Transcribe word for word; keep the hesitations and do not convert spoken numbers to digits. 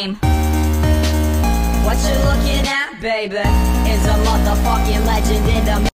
game. What you looking at, baby, is a motherfucking legend in the